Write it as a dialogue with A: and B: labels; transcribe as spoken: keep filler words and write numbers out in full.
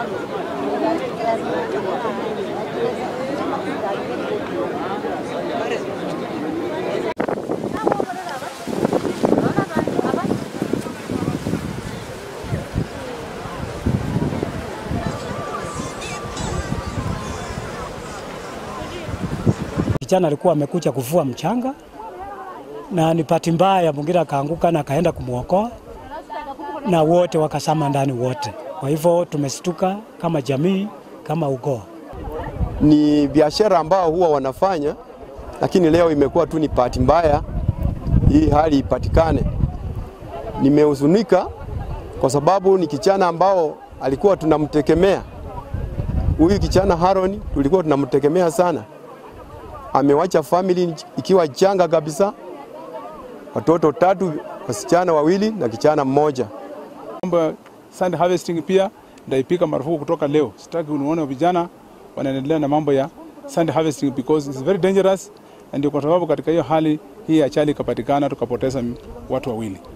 A: Kijana alikuwa amekuja kuvua mchanga na ni bahati mbaya mwingine akaanguka na akaenda kumuokoa na wote wakasama ndani wote. Kwa hivyo tumeshtuka kama jamii, kama ukoo.
B: Ni biashara ambao huwa wanafanya, lakini leo imekuwa tu ni bahati mbaya hii hali ipatikane. Nimehuzunika kwa sababu ni kijana ambao alikuwa tunamtegemea. Huyu kijana Haron tulikuwa tunamtegemea sana. Amewacha family ikiwa changa kabisa, watoto tatu, wasichana wawili na kijana mmoja.
C: Mambo sand harvesting pia ndaipika marufuku kutoka leo. Sitaki unaona vijana wanaendelea na mambo ya sand harvesting because it's very dangerous, and kwa sababu katika hiyo hali hii ajali ikapatikana tukapoteza watu wawili.